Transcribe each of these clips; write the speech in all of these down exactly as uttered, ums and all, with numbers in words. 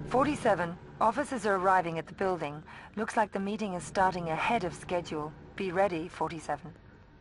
forty-seven. Officers are arriving at the building. Looks like the meeting is starting ahead of schedule. Be ready, forty-seven.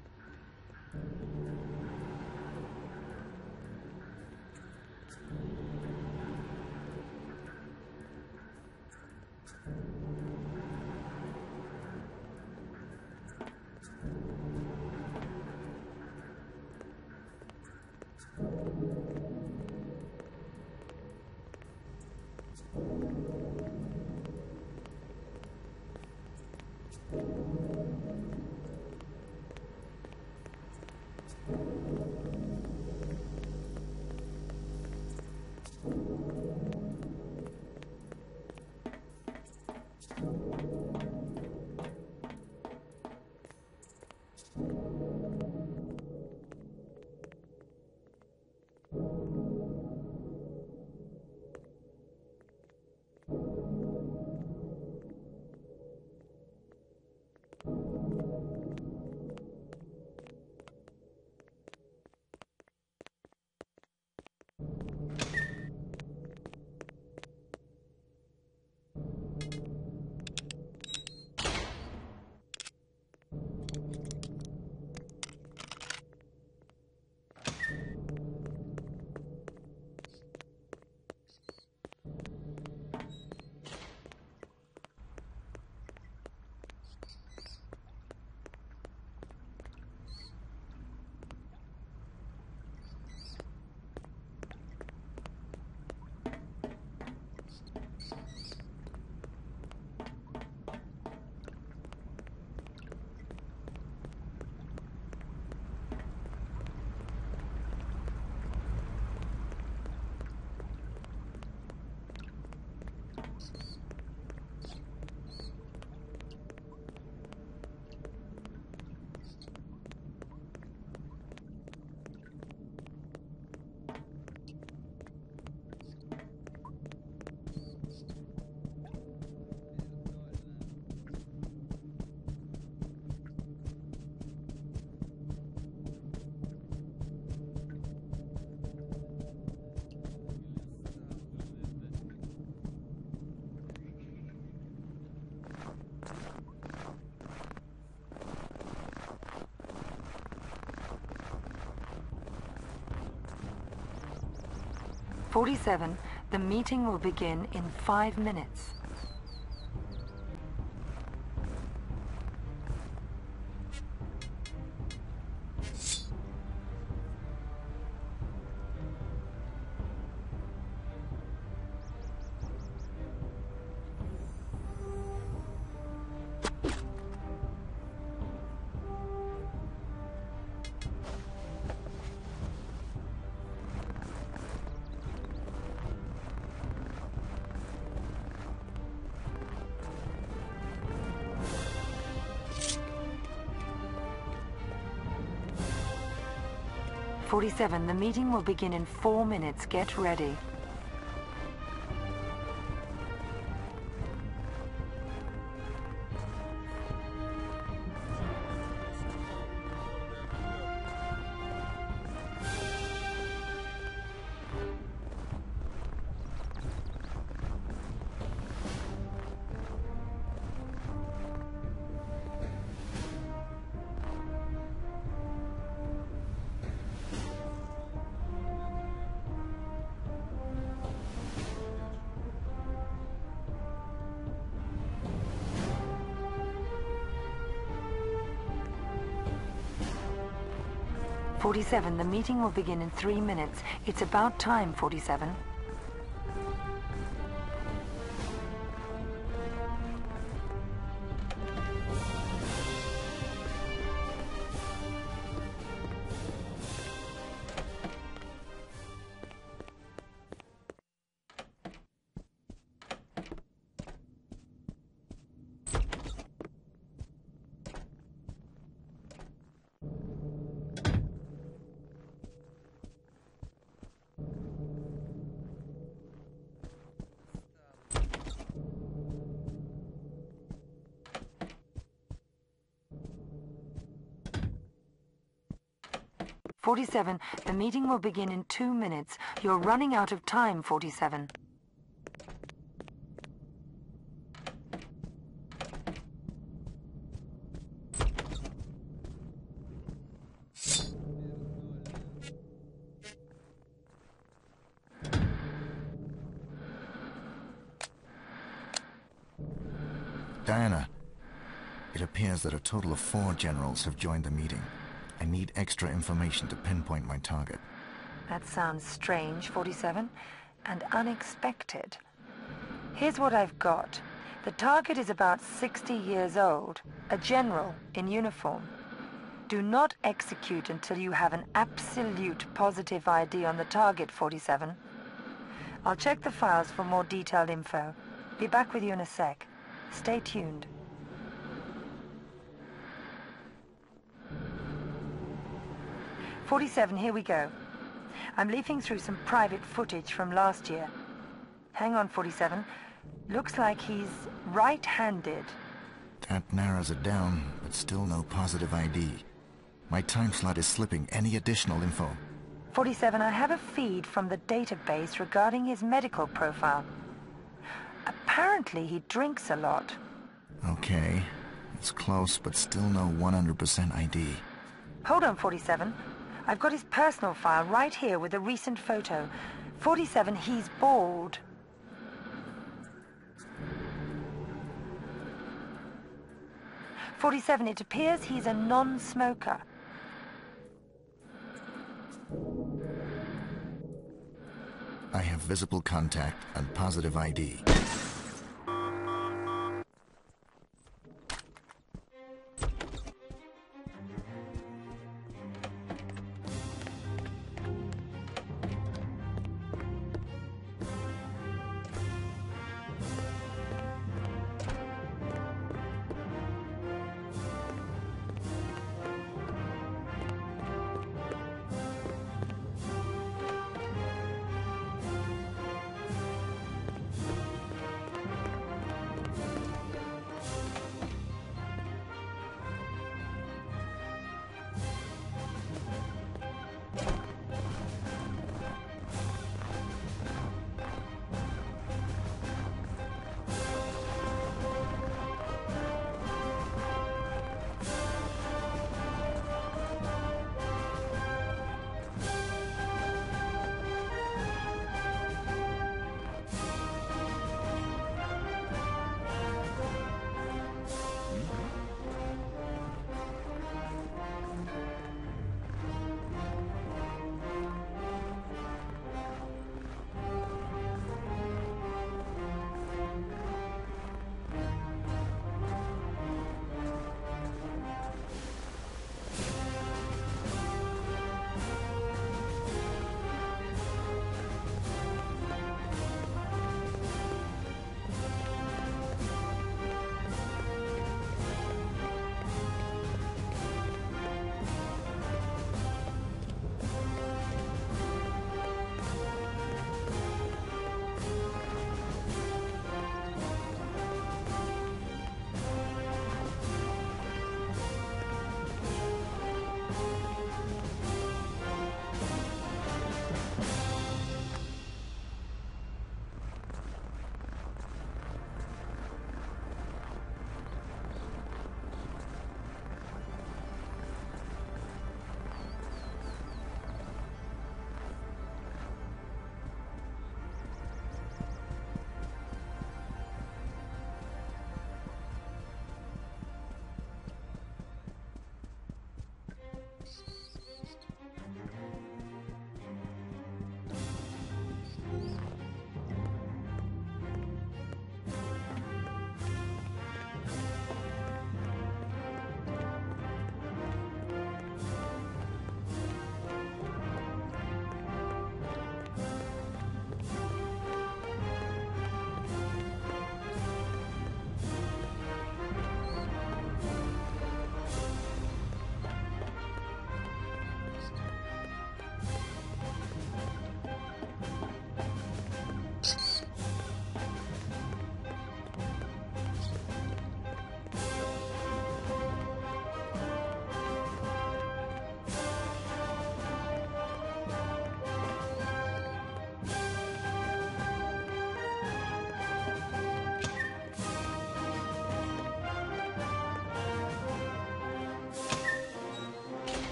forty-seven. The meeting will begin in five minutes. forty-seven. The meeting will begin in four minutes. Get ready. forty-seven. The meeting will begin in three minutes. It's about time, forty-seven. forty-seven. The meeting will begin in two minutes. You're running out of time, forty-seven. Diana, it appears that a total of four generals have joined the meeting. I need extra information to pinpoint my target. That sounds strange, forty-seven, and unexpected. Here's what I've got. The target is about sixty years old, a general in uniform. Do not execute until you have an absolute positive I D on the target, forty-seven. I'll check the files for more detailed info. Be back with you in a sec. Stay tuned. forty-seven, here we go. I'm leafing through some private footage from last year. Hang on, forty-seven. Looks like he's right-handed. That narrows it down, but still no positive I D. My time slot is slipping. Any additional info? forty-seven, I have a feed from the database regarding his medical profile. Apparently he drinks a lot. Okay. It's close, but still no one hundred percent I D. Hold on, forty-seven. I've got his personal file right here with a recent photo. forty-seven, he's bald. forty-seven, it appears he's a non-smoker. I have visible contact and positive I D.